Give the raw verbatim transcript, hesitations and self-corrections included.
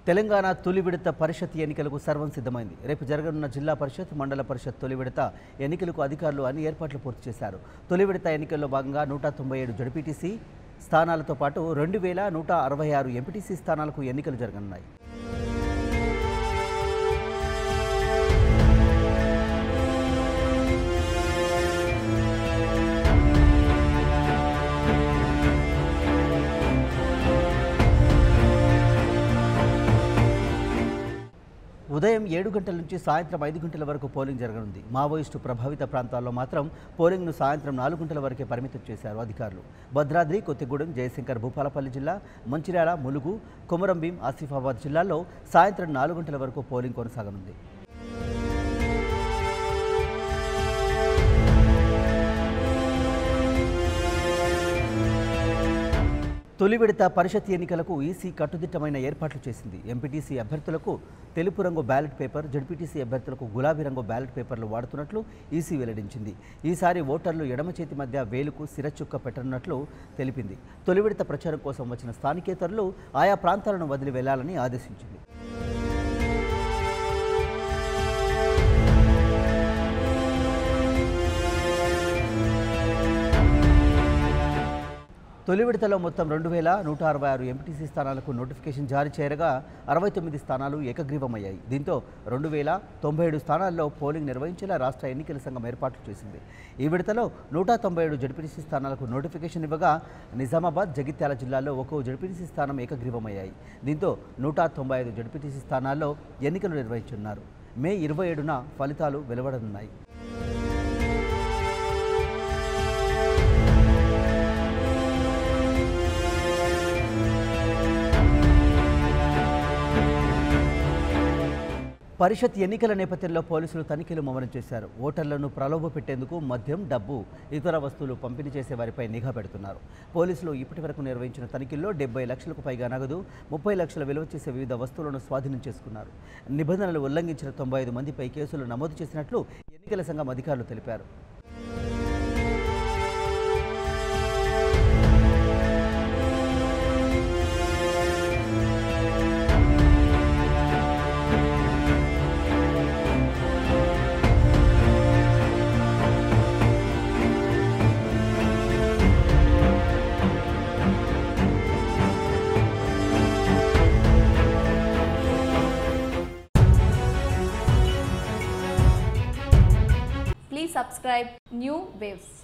తెలంగాణ తొలి విడత పరిషత్ ఎన్నికలకు సర్వం సిద్ధమైంది. రేపు జరగనున్న జిల్లా పరిషత్, మండల పరిషత్ తొలి విడత ఎన్నికలకు అధికారులు అన్ని ఏర్పాట్లు పూర్తి చేశారు. తొలి విడత ఎన్నికల్లో భాగంగా నూట తొంభై ఏడు జడ్పీటీసీ స్థానాలతో పాటు రెండు వేల నూట అరవై ఆరు ఎంపీటీసీ స్థానాలకు ఎన్నికలు జరగనున్నాయి. ఉదయం ఏడు గంటల నుంచి సాయంత్రం ఐదు గంటల వరకు పోలింగ్ జరగనుంది. మావోయిస్టు ప్రభావిత ప్రాంతాల్లో మాత్రం పోలింగ్ను సాయంత్రం నాలుగు గంటల వరకే పరిమితం చేశారు అధికారులు. భద్రాద్రి, కొత్తగూడెం, జయశంకర్ భూపాలపల్లి జిల్లా, మంచిర్యాల, ములుగు, కొమరంభీం, ఆసిఫాబాద్ జిల్లాల్లో సాయంత్రం నాలుగు గంటల వరకు పోలింగ్ కొనసాగనుంది. తొలి విడత పరిషత్ ఎన్నికలకు ఈసీ కట్టుదిట్టమైన ఏర్పాట్లు చేసింది. ఎంపీటీసీ అభ్యర్థులకు తెలుపు రంగు బ్యాలెట్ పేపర్, జడ్పీటీసీ అభ్యర్థులకు గులాబీ రంగు బ్యాలెట్ పేపర్లు వాడుతున్నట్లు ఈసీ వెల్లడించింది. ఈసారి ఓటర్లు ఎడమ చేతి మధ్య వేలుకు సిరచుక్క పెట్టనున్నట్లు తెలిపింది. తొలి విడత ప్రచారం కోసం వచ్చిన స్థానికేతరులు ఆయా ప్రాంతాలను వదిలి వెళ్లాలని ఆదేశించింది. తొలి విడతలో మొత్తం రెండు వేల నూట అరవై ఆరు ఎంపీటీసీ స్థానాలకు నోటిఫికేషన్ జారీ చేయగా అరవై తొమ్మిది స్థానాలు ఏకగ్రీవమయ్యాయి. దీంతో రెండు వేల తొంభై ఏడు స్థానాల్లో పోలింగ్ నిర్వహించేలా రాష్ట్ర ఎన్నికల సంఘం ఏర్పాట్లు చేసింది. ఈ విడతలో నూట తొంభై ఏడు జడ్పీటీసీ స్థానాలకు నోటిఫికేషన్ ఇవ్వగా నిజామాబాద్, జగిత్యాల జిల్లాల్లో ఒక్కో జడ్పీటీసీ స్థానం ఏకగ్రీవమయ్యాయి. దీంతో నూట తొంభై ఐదు జడ్పీటీసీ స్థానాల్లో ఎన్నికలు నిర్వహించనున్నారు. మే ఇరవై ఏడున ఫలితాలు వెలువడనున్నాయి. పరిషత్ ఎన్నికల నేపథ్యంలో పోలీసులు తనిఖీలు ముమ్మరం చేశారు. ఓటర్లను ప్రలోభ పెట్టేందుకు మద్యం, డబ్బు, ఇతర వస్తువులు పంపిణీ చేసే వారిపై నిఘా పెడుతున్నారు. పోలీసులు ఇప్పటి వరకు నిర్వహించిన తనిఖీల్లో డెబ్బై లక్షలకు పైగా నగదు, ముప్పై లక్షల విలువ చేసే వివిధ వస్తువులను స్వాధీనం చేసుకున్నారు. నిబంధనలు ఉల్లంఘించిన తొంభై ఐదు మందిపై కేసులు నమోదు చేసినట్లు ఎన్నికల సంఘం అధికారులు తెలిపారు. Please subscribe New Waves.